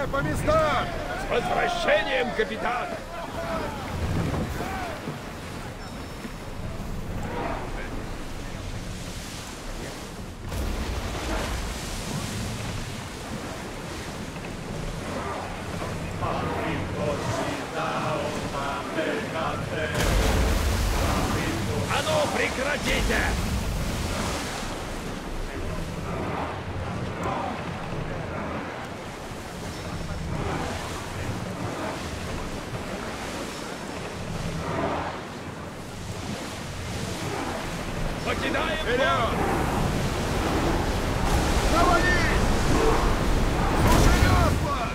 Все по местам! С возвращением, капитан! А ну, прекратите! Покидаем Вперед! Навались! Слушай весла!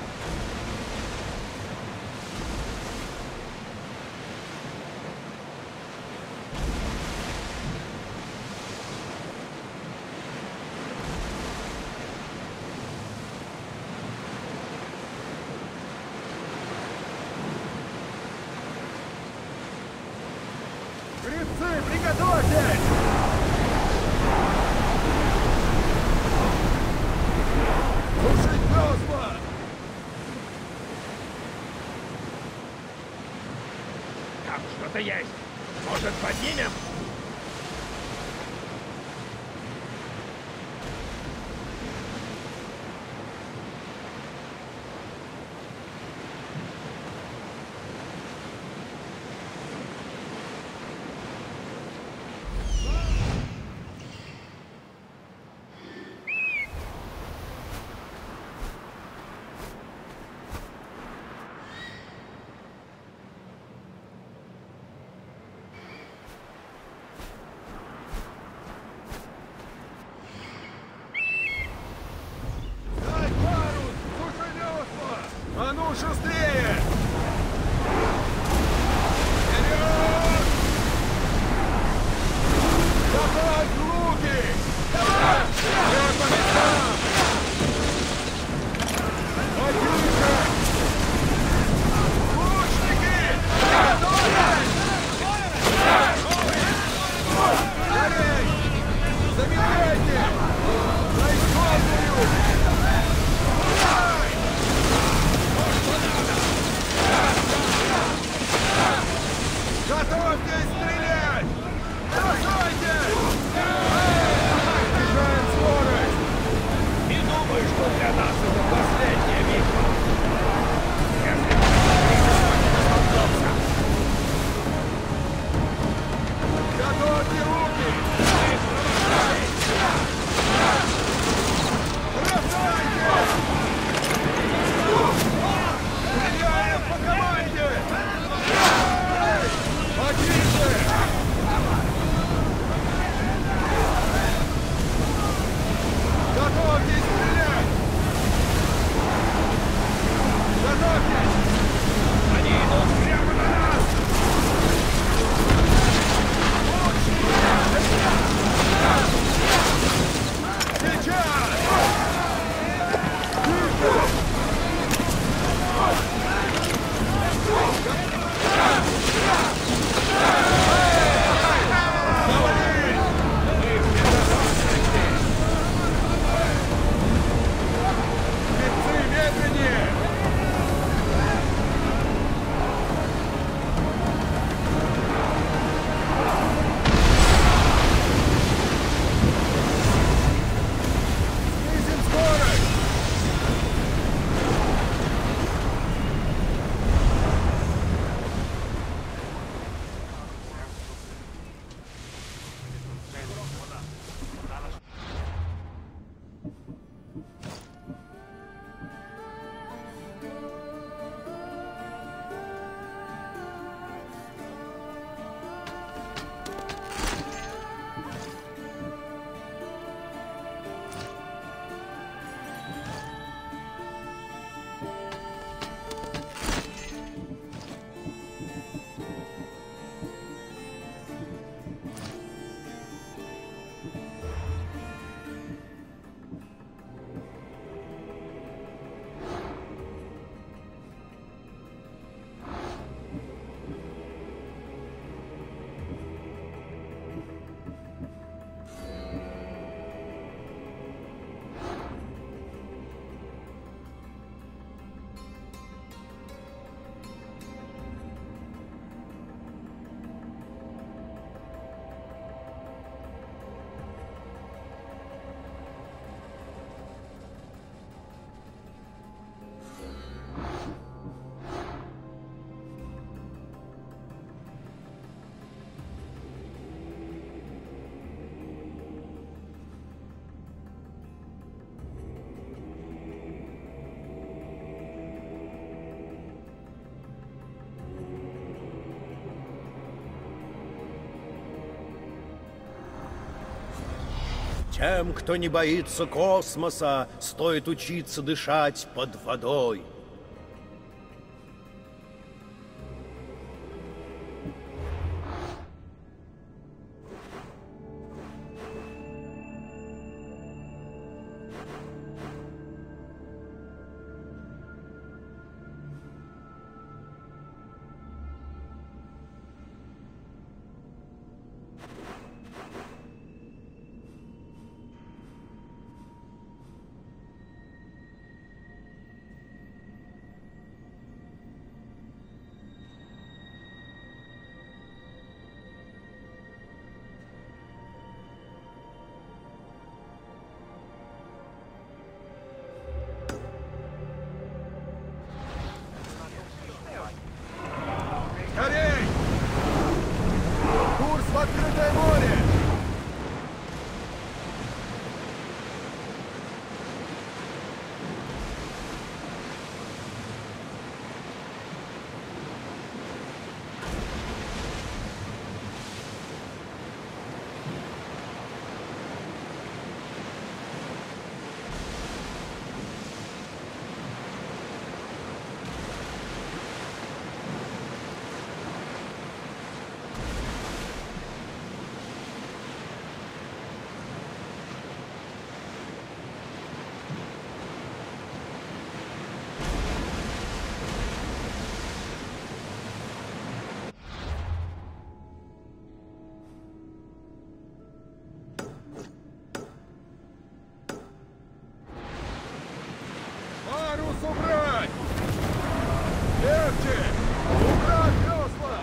Гребцы, приготовьтесь! Слушай весла! Там что-то есть. Может, поднимем? Тем, кто не боится космоса, стоит учиться дышать под водой. Скорей! Курс в открытое море! Парус убрать! Легче! Убрать весла!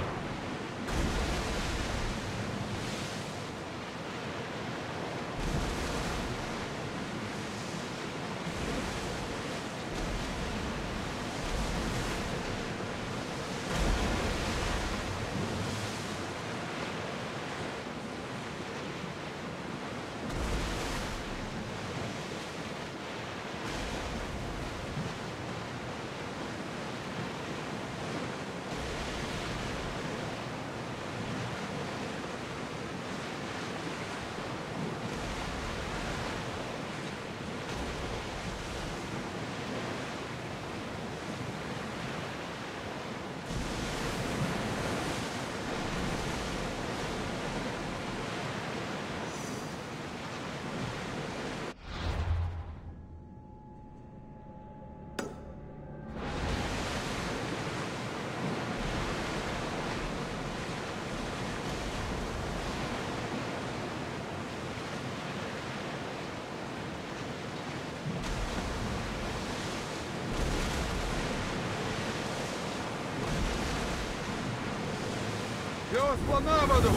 Весла на воду!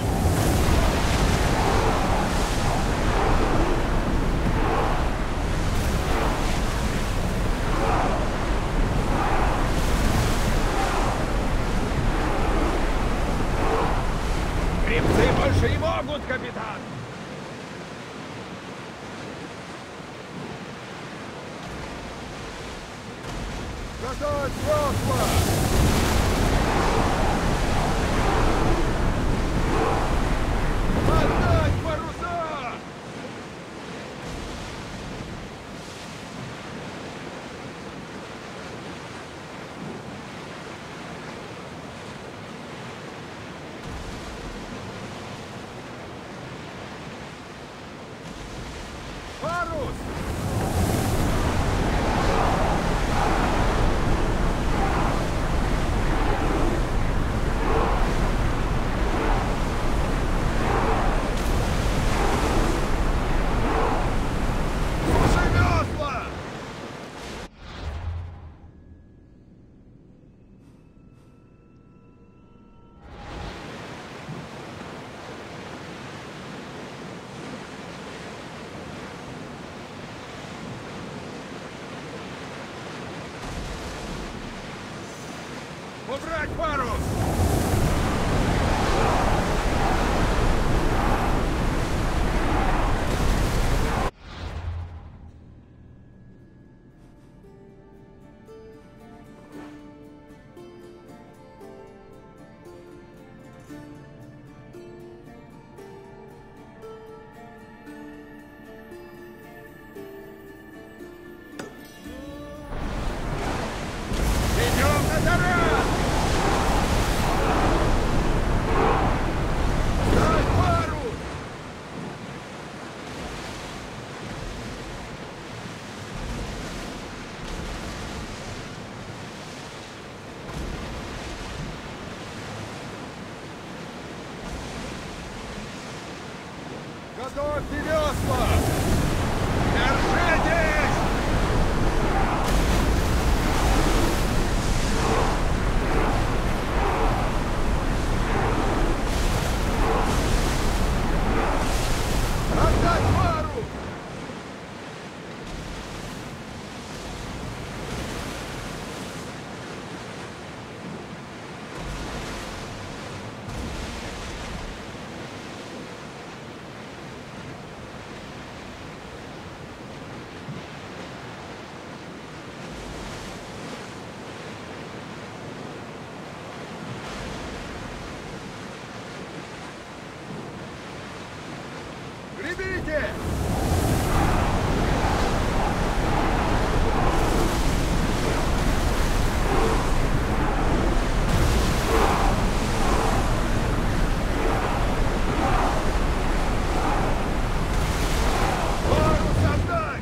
Гребцы больше не могут, капитан! Готовь весла! Отдать паруса! Парус! Слушай весла! Убрать парус! Готовьте весла! Держитесь! Отдать парус! Гребите! Парус отдай!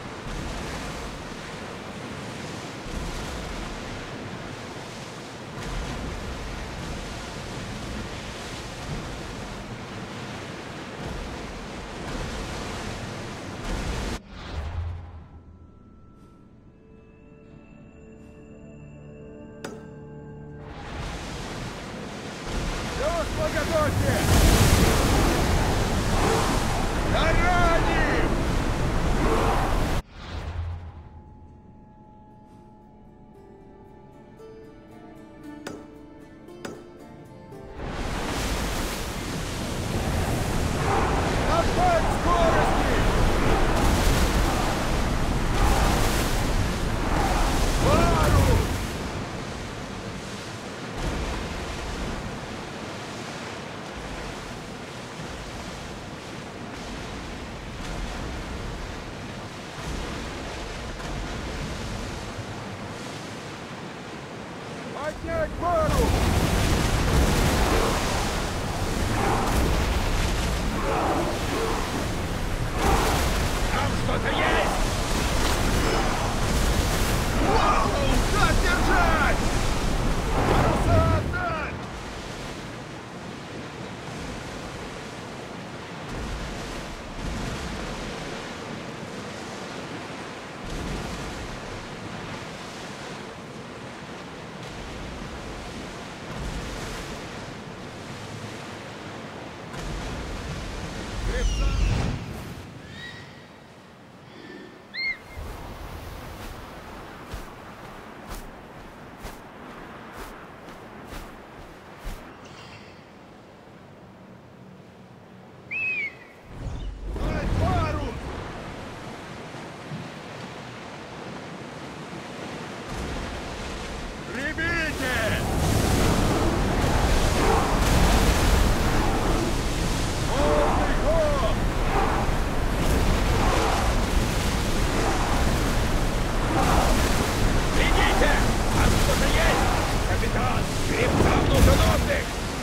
Весла готовьте! Тараним! Набрать скорости! Парус! Поднять парус! Там что-то есть! Вау! Как держать? Паруса отдать! Гребца! Дай парус! Гребите! Полный ход! Бегите! Там что-то есть! Капитан! Гребцам нужен отдых!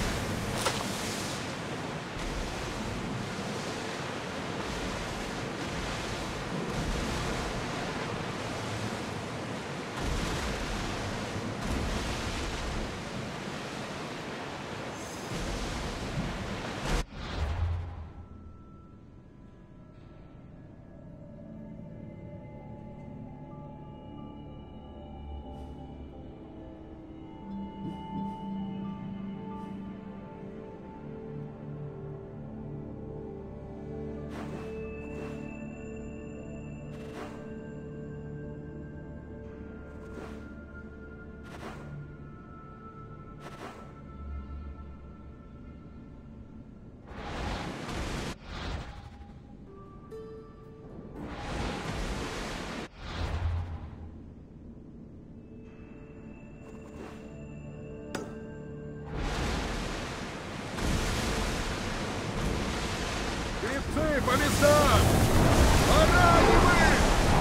Гребцы по местам! Поранены!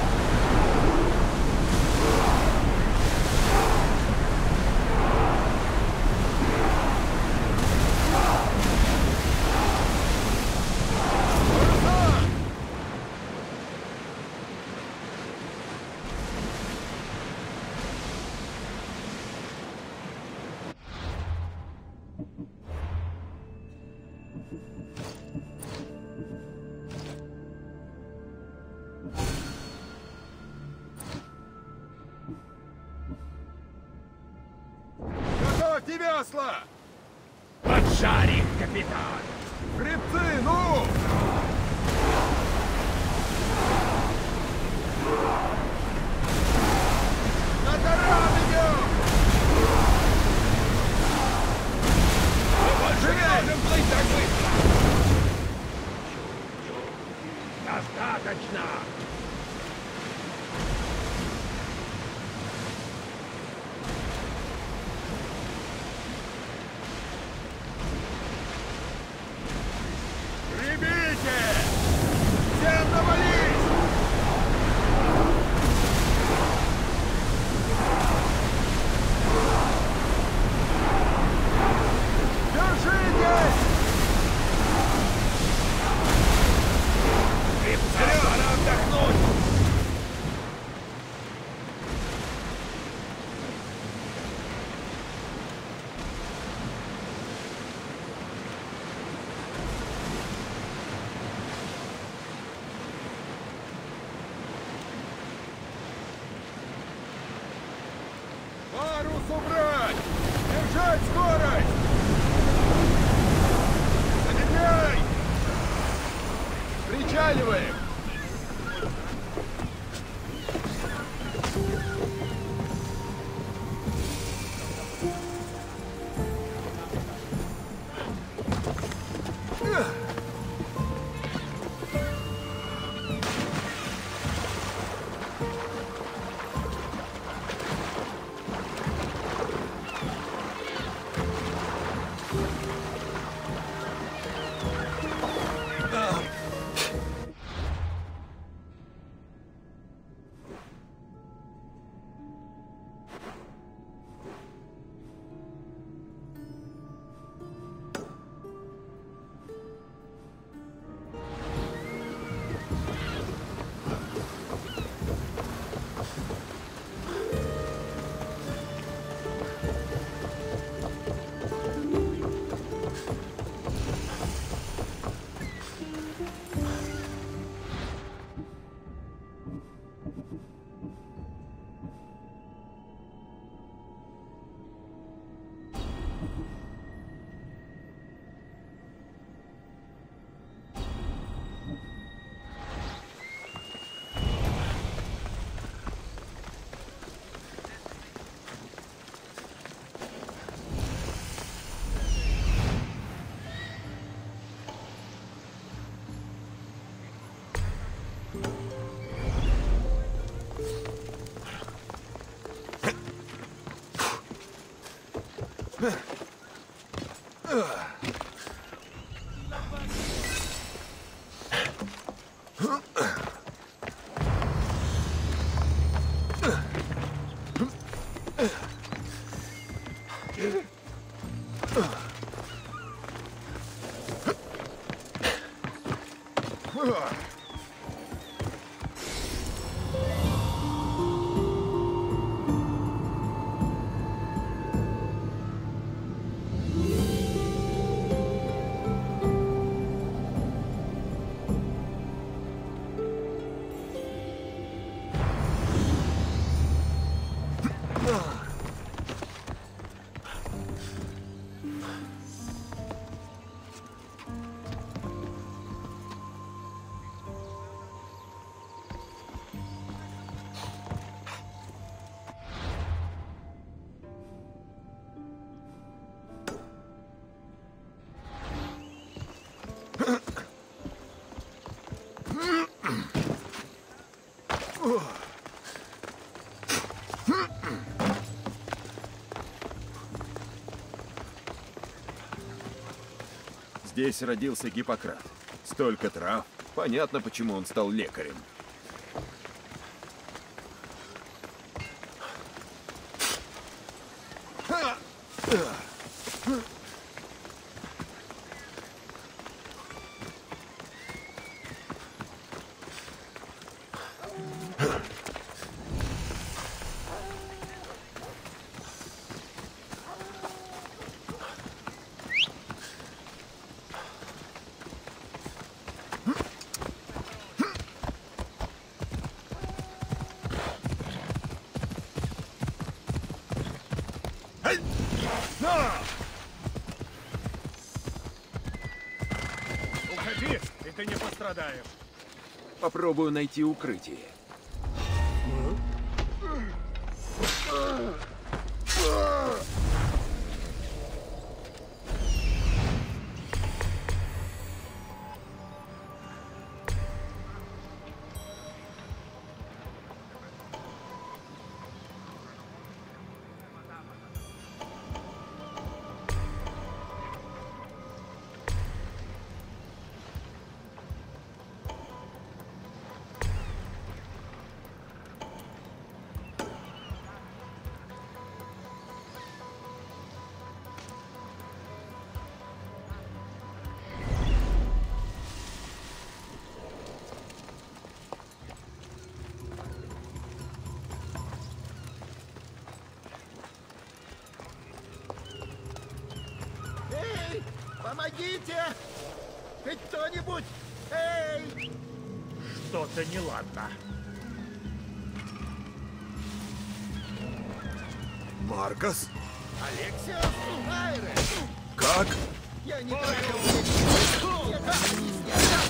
Паруса! весла! Поджарь их, капитан! Гребцы, ну! На таран идем! Мы больше не можем плыть так быстро! Достаточно! Гребите! Всем навались! Держитесь! Гребцам пора отдохнуть! Парус убрать! Держать скорость! Замедляй! Причаливаем! Здесь родился Гиппократ. Столько трав. Понятно, почему он стал лекарем. На! пострадаем. Попробую найти укрытие. Эй, помогите! Хоть кто-нибудь! Эй! Что-то неладно. Маркос? Алексиос Айре! Как? Я не тратил времени! Я как объяснять?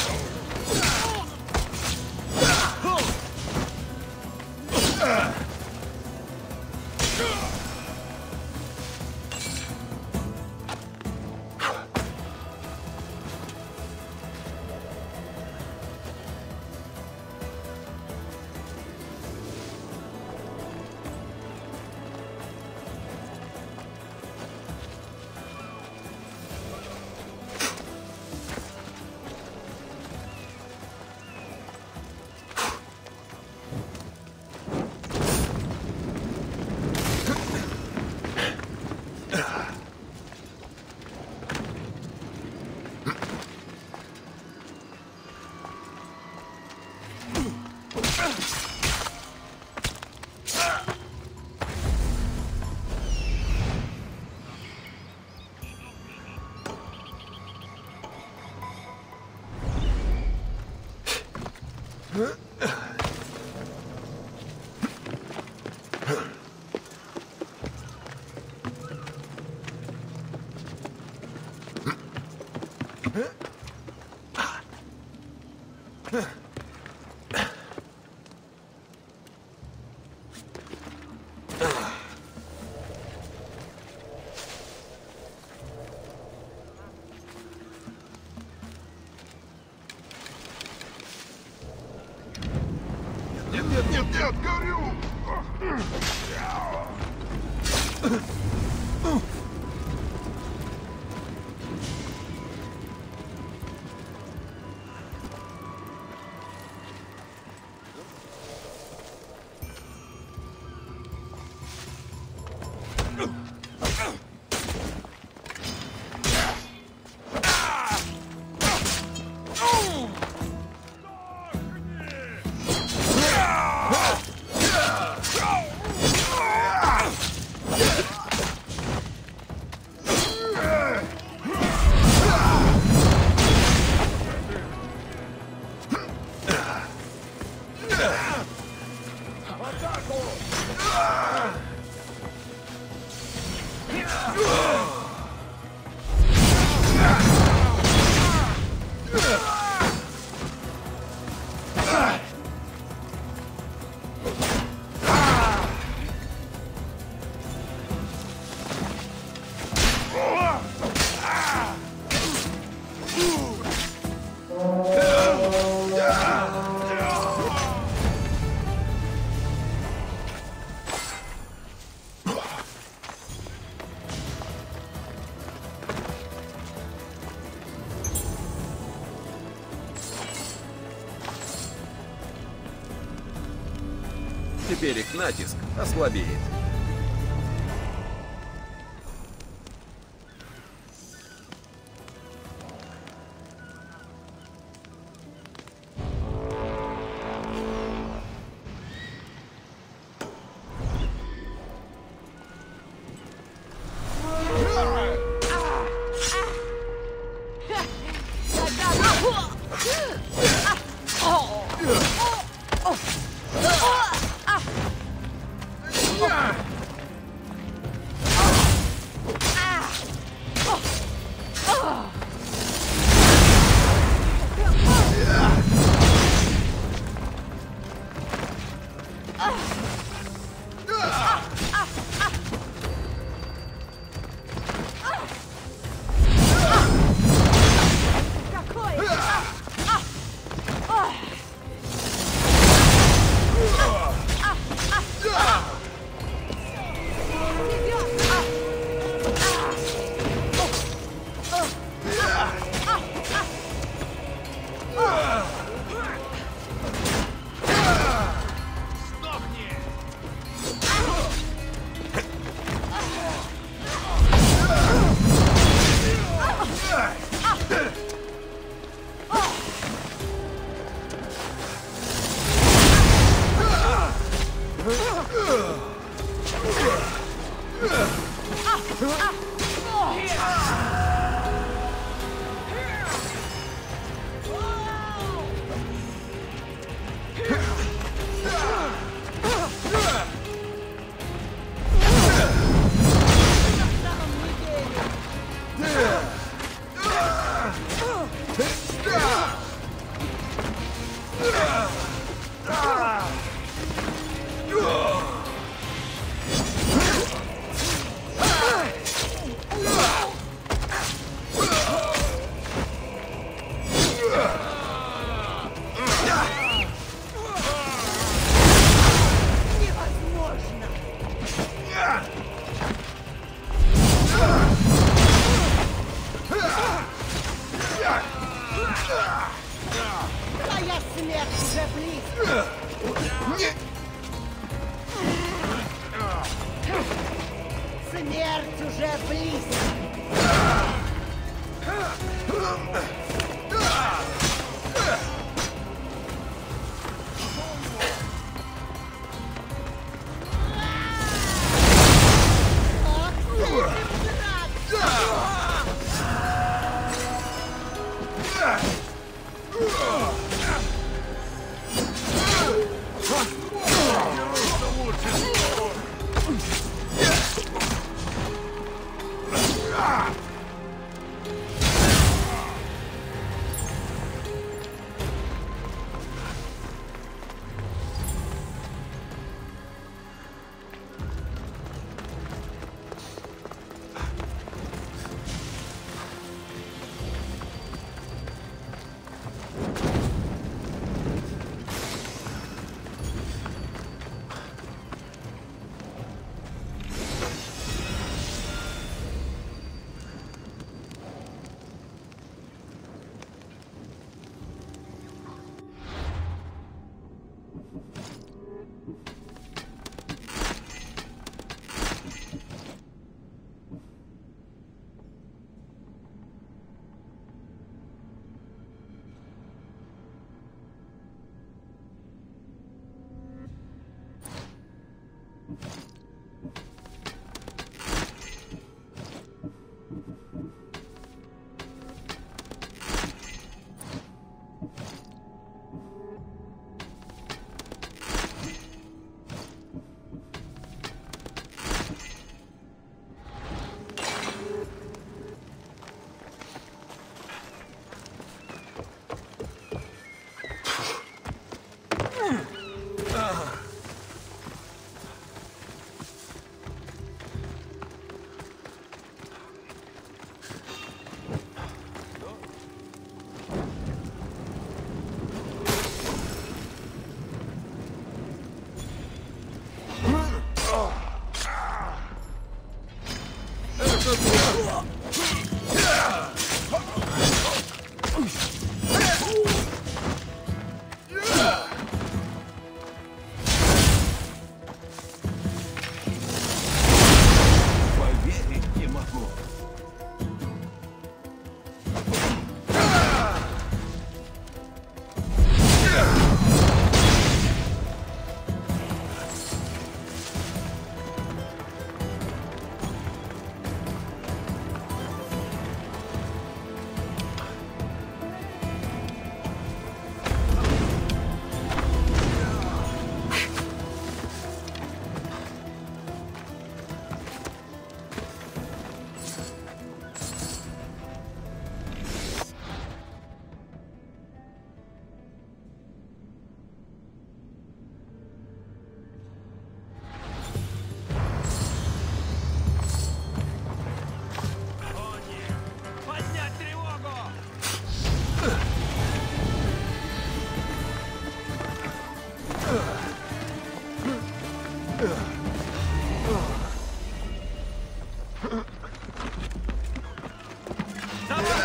Нет, горю! Теперь их натиск ослабеет. Yeah!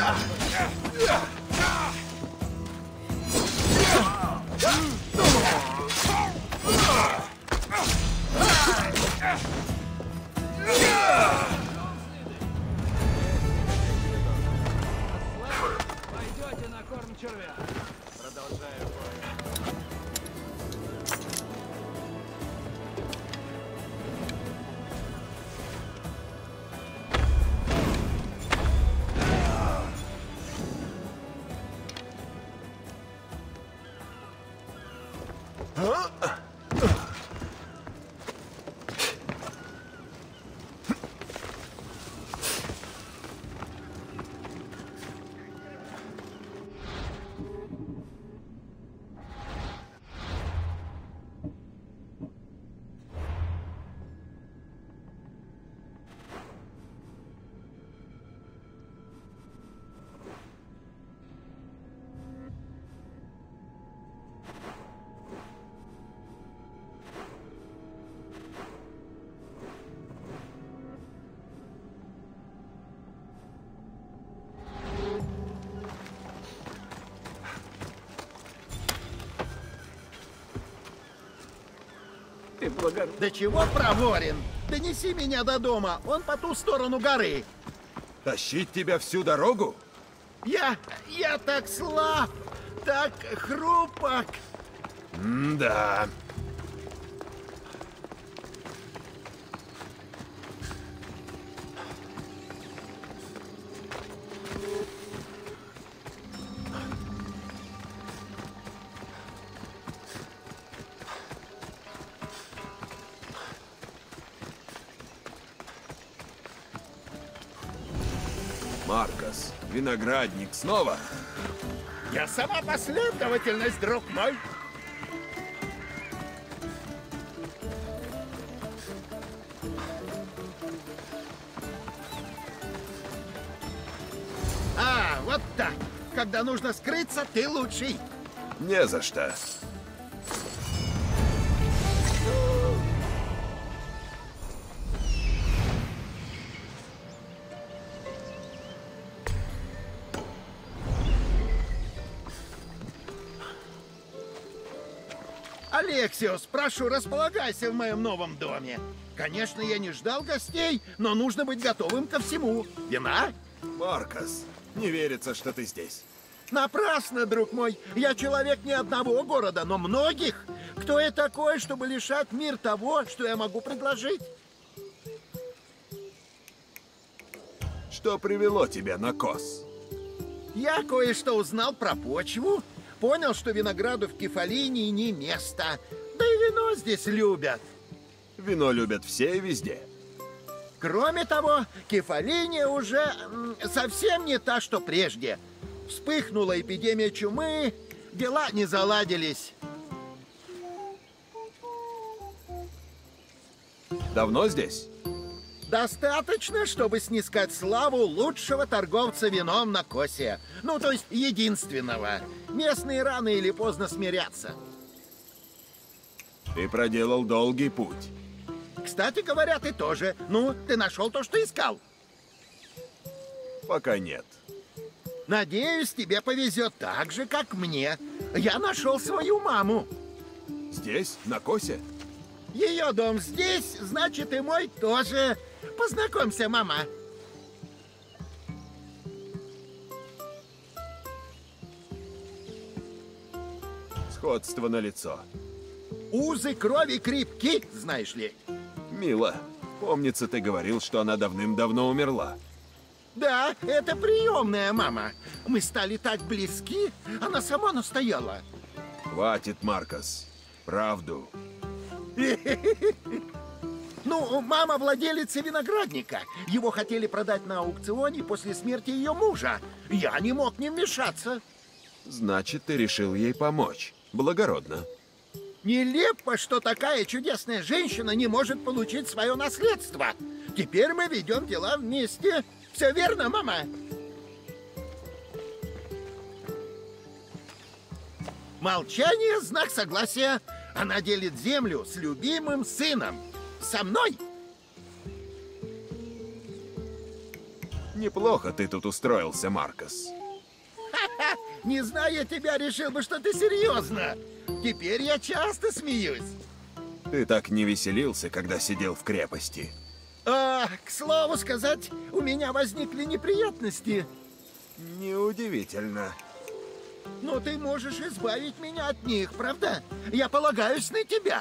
Пойдете на корм червя. Продолжаю бой. Ты благороден. Да чего проворен? Донеси меня до дома, он по ту сторону горы. Тащить тебя всю дорогу? Я так слаб, так хрупок. Да. Маркос, виноградник снова? Я сама последовательность, друг мой. Вот так. Когда нужно скрыться, ты лучший. Не за что. Алексиос, прошу, располагайся в моем новом доме. Конечно, я не ждал гостей, но нужно быть готовым ко всему. Вина? Маркос, не верится, что ты здесь. Напрасно, друг мой. Я человек не одного города, но многих. Кто я такой, чтобы лишать мир того, что я могу предложить? Что привело тебя на Кос? Я кое-что узнал про почву. Понял, что винограду в Кефалинии не место. Да и вино здесь любят. Вино любят все и везде. Кроме того, Кефалиния уже совсем не та, что прежде. Вспыхнула эпидемия чумы, дела не заладились. Давно здесь? Достаточно, чтобы снискать славу лучшего торговца вином на Косе. Ну, то есть единственного. Местные рано или поздно смирятся. Ты проделал долгий путь. Кстати говоря, ты тоже. Ну, ты нашел то, что искал. Пока нет. Надеюсь, тебе повезет так же, как мне. Я нашел свою маму. Здесь? На Косе? Ее дом здесь, значит, и мой тоже. Познакомься, мама. Сходство налицо. Узы крови крепки, знаешь ли. Мило. Помнится, ты говорил, что она давным-давно умерла. Да, это приемная мама. Мы стали так близки, она сама настояла. Хватит, Маркос. Правду. Ну, мама владелица виноградника. Его хотели продать на аукционе после смерти ее мужа. Я не мог не вмешаться. Значит, ты решил ей помочь. Благородно. Нелепо, что такая чудесная женщина не может получить свое наследство. Теперь мы ведем дела вместе. Все верно, мама? Молчание — знак согласия. Она делит землю с любимым сыном. Со мной. Неплохо ты тут устроился, Маркос. Не зная тебя, решил бы, что ты серьезно. Теперь я часто смеюсь. Ты так не веселился, когда сидел в крепости. К слову сказать, у меня возникли неприятности. Неудивительно. Но ты можешь избавить меня от них, правда? Я полагаюсь на тебя.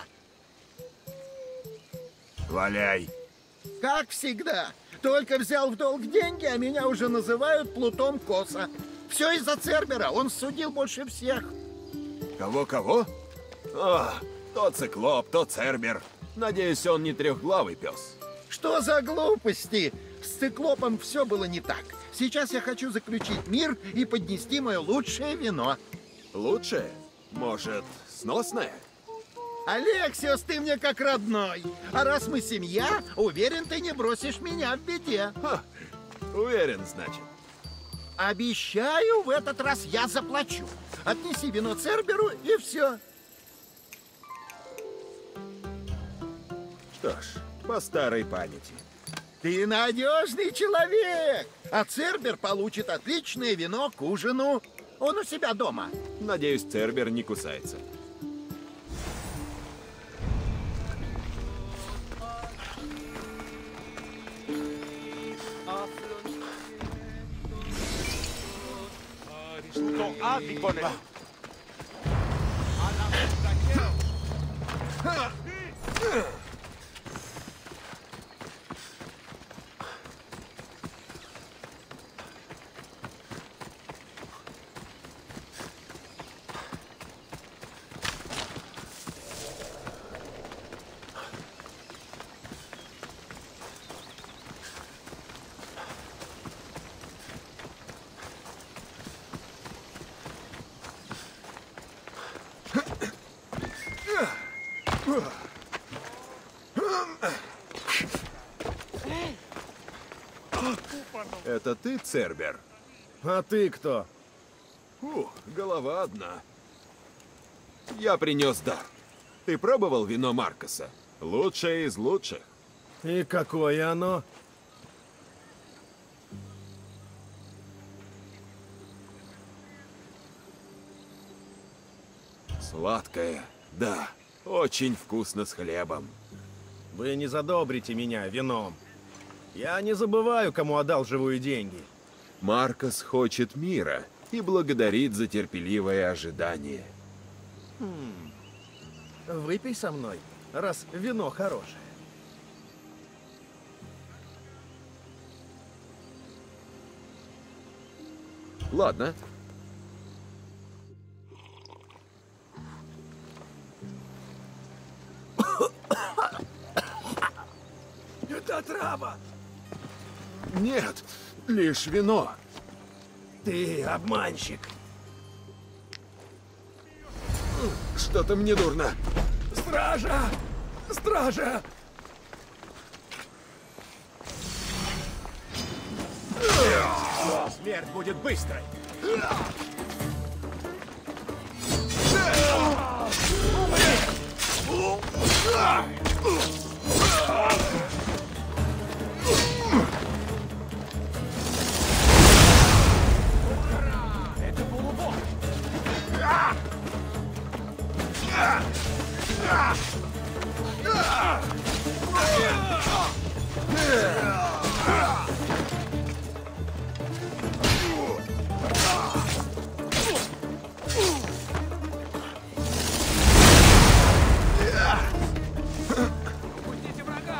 Валяй. Как всегда. Только взял в долг деньги, а меня уже называют Плутом Коса. Все из-за Цербера, он судил больше всех. Кого-кого? То циклоп, то Цербер. Надеюсь, он не трехглавый пес. Что за глупости? С циклопом все было не так. Сейчас я хочу заключить мир и поднести мое лучшее вино. Лучшее? Может, сносное? Алексиос, ты мне как родной. А раз мы семья, уверен, ты не бросишь меня в беде. Уверен, значит. Обещаю, в этот раз я заплачу. Отнеси вино Церберу и все. Что ж, по старой памяти. Ты надежный человек. А Цербер получит отличное вино к ужину. Он у себя дома. Надеюсь, Цербер не кусается. Это ты, Цербер? А ты кто? Голова одна. Я принес дар. Ты пробовал вино Маркоса? Лучшее из лучших. И какое оно? Сладкое, да. Очень вкусно с хлебом. Вы не задобрите меня вином. Я не забываю, кому одалживаю деньги. Маркос хочет мира и благодарит за терпеливое ожидание. Выпей со мной, раз вино хорошее. Ладно. Это отрава! Нет, лишь вино. Ты обманщик. Что-то мне дурно. Стража! Стража! Смерть будет быстрой. Это полубог. Упустите врага.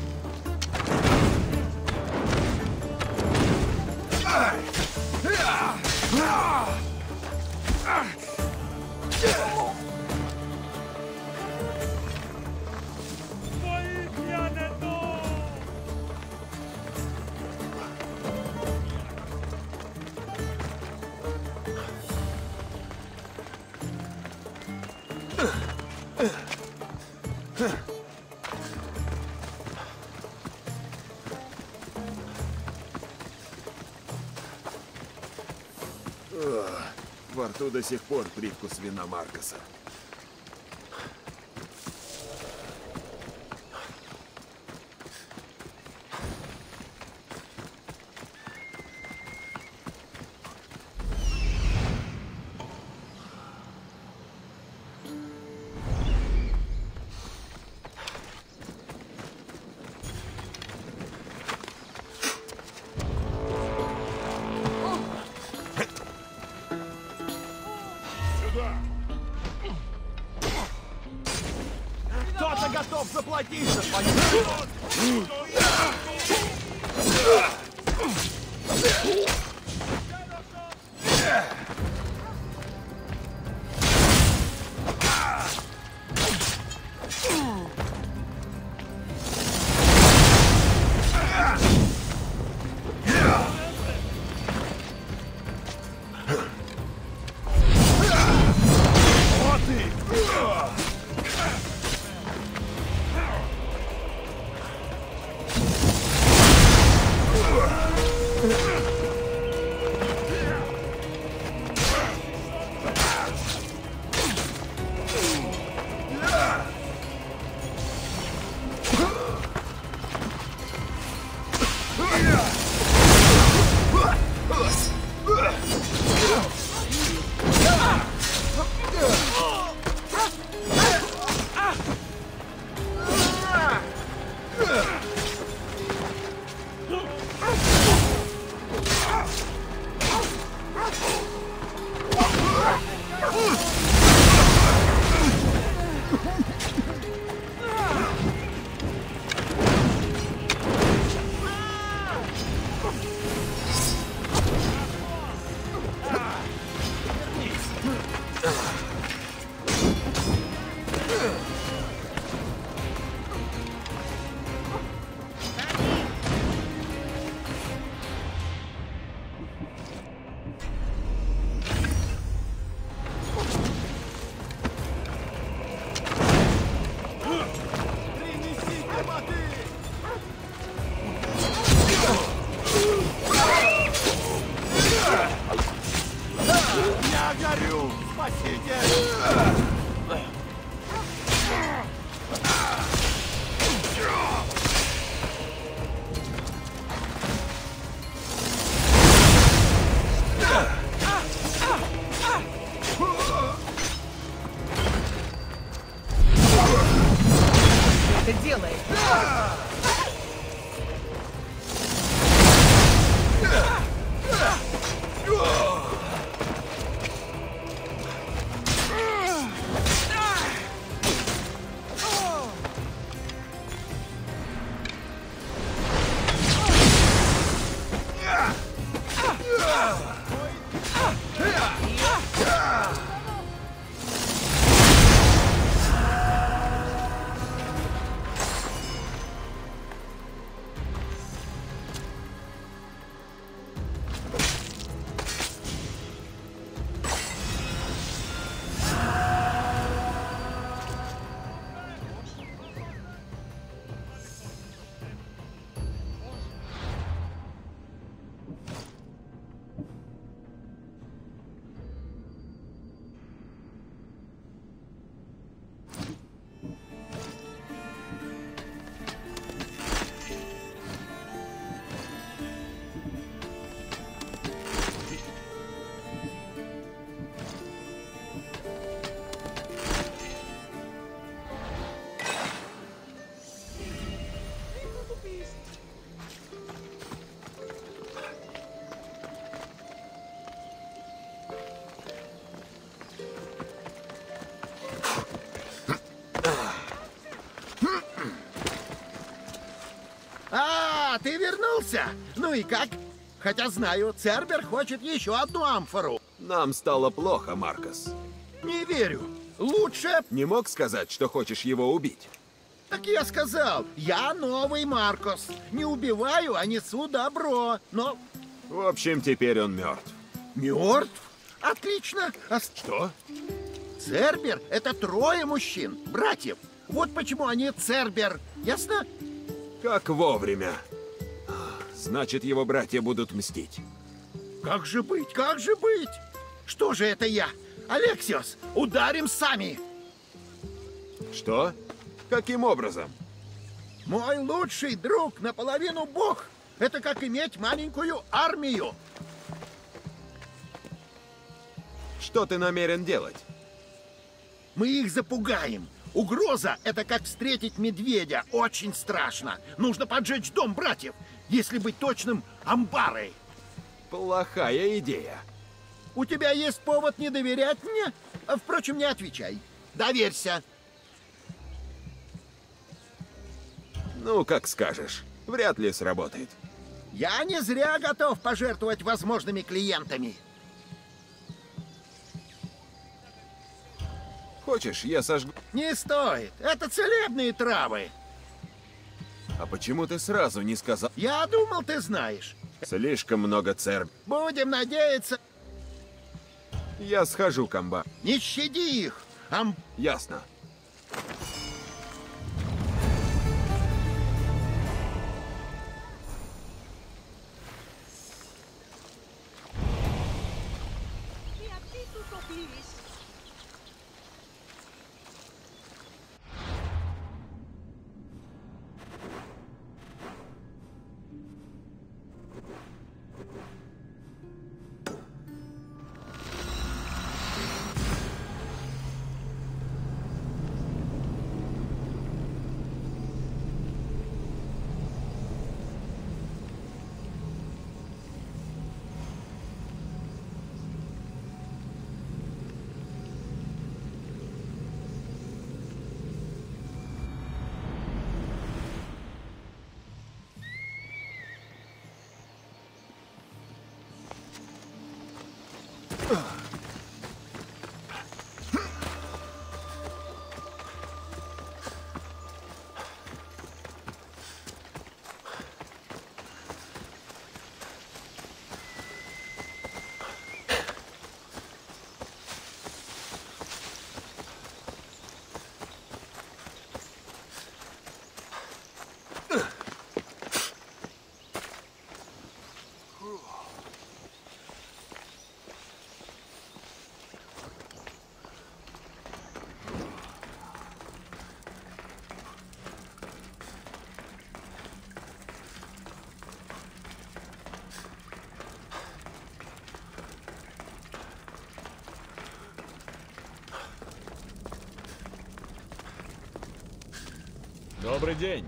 Во рту до сих пор привкус вина Маркоса. заплатить за твою... это делает? А, ты вернулся? Ну и как? Хотя знаю, Цербер хочет еще одну амфору. Нам стало плохо, Маркос. Не верю. Лучше... Не мог сказать, что хочешь его убить? Так я сказал, я новый Маркос. Не убиваю, а несу добро. Но... В общем, теперь он мертв. Мертв? Отлично. Что? Цербер — это 3 мужчин, братьев. Вот почему они Цербер. Ясно? Как вовремя. Значит, его братья будут мстить. Как же быть? Как же быть? Что же это я? Алексиос, ударим сами. Что? Каким образом? Мой лучший друг наполовину бог. Это как иметь маленькую армию. Что ты намерен делать? Мы их запугаем. Угроза — это как встретить медведя. Очень страшно. Нужно поджечь дом братьев. Если быть точным, амбары. Плохая идея. У тебя есть повод не доверять мне? Впрочем, не отвечай. Доверься. Ну, как скажешь. Вряд ли сработает. Я не зря готов пожертвовать возможными клиентами. Хочешь, я сожгу... Не стоит. Это целебные травы. А почему ты сразу не сказал? Я думал, ты знаешь. Слишком много церб. Будем надеяться. Я схожу, комбат. Не щади их. Ясно. Добрый день.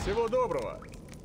Всего доброго.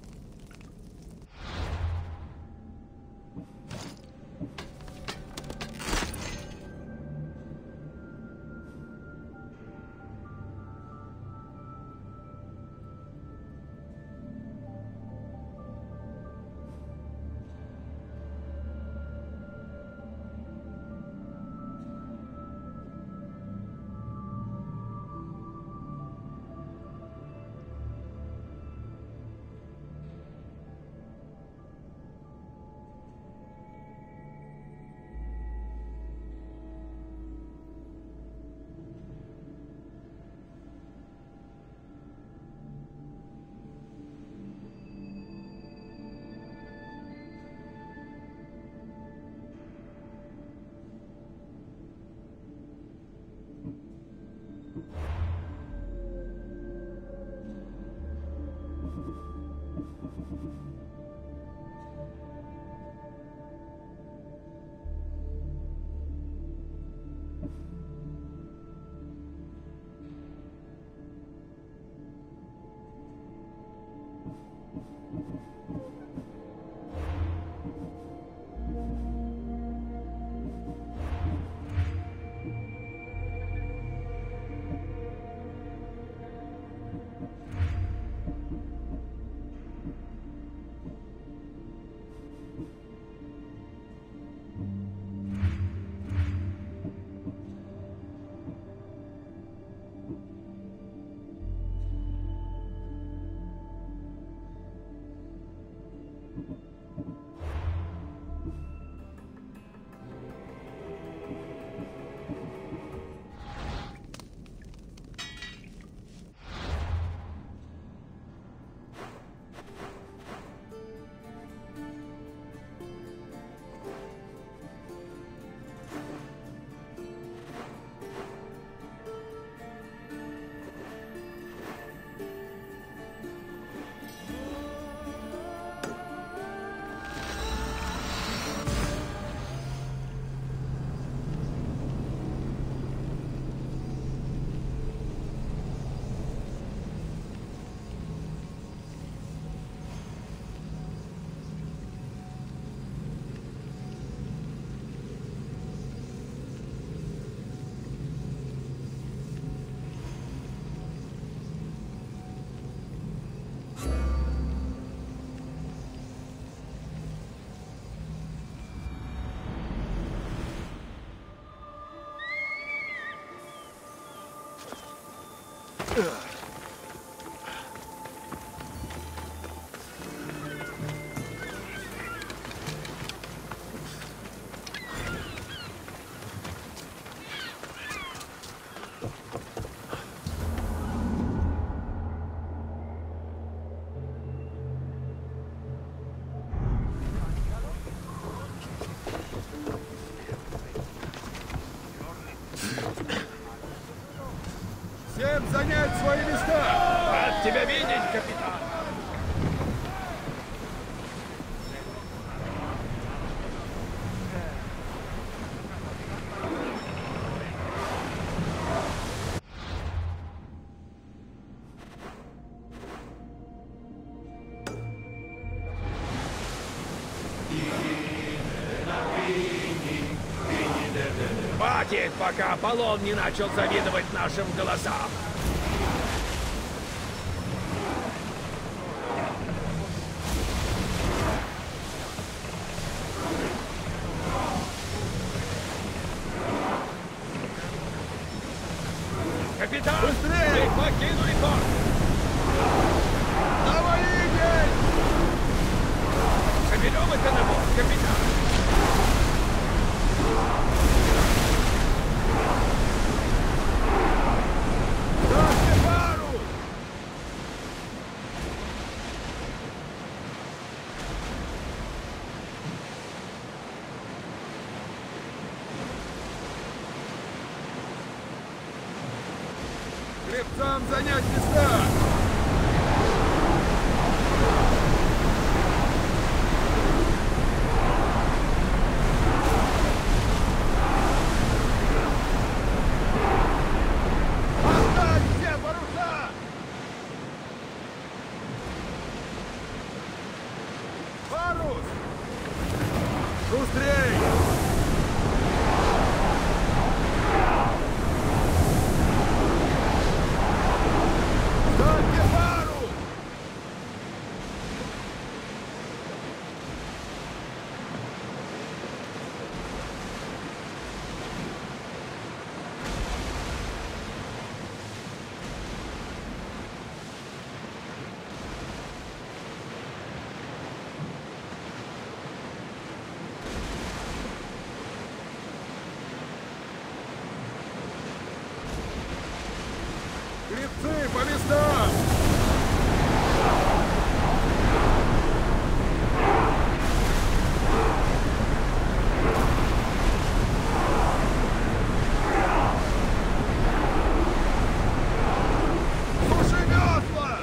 Всем занять свои места! Рад тебя видеть, капитан! Хватит, пока Аполлон не начал завидовать нашим голосам. Капитан, Быстрее! мы покинули порт! Давай, Игорь! Соберем это на борт, капитан! Ставьте пару! Гребцам занять места! Поставь все паруса! Гребцы по местам! Суши весла!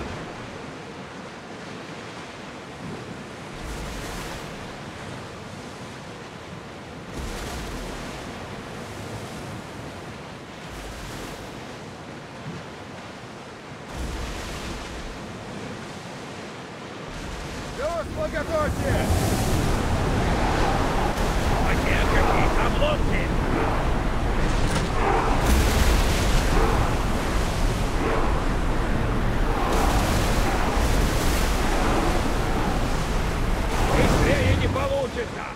Весла готовьте! А те какие обломки! Быстрее не получится!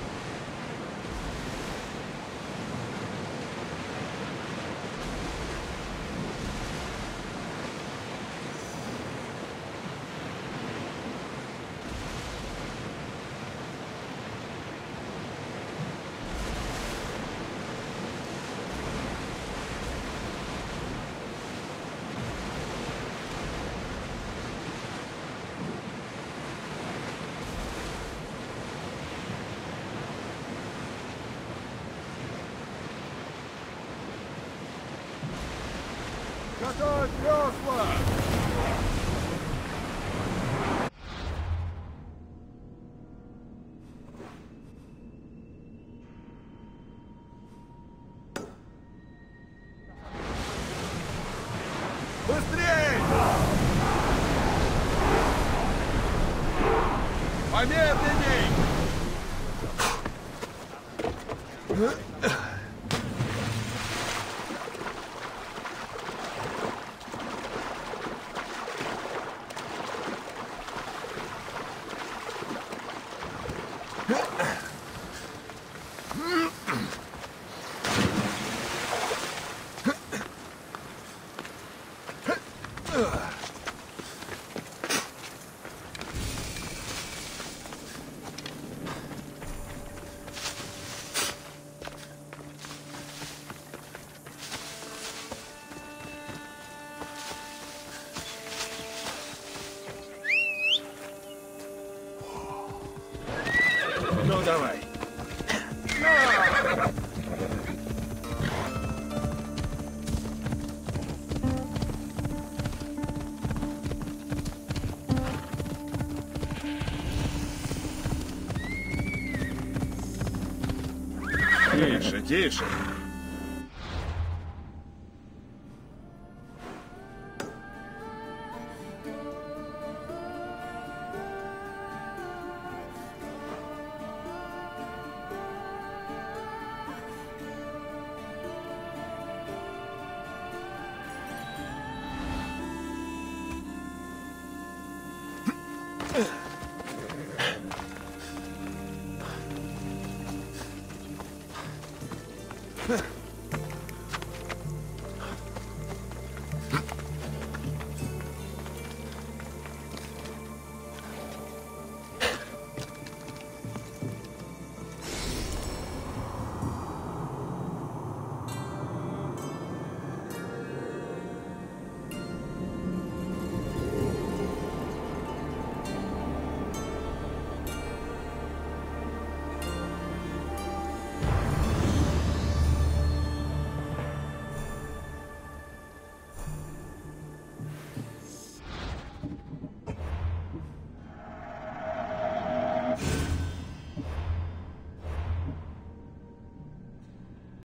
Готовь весла! Быстрей! Помедленней! Ну, давай. Тише, тише. Ugh.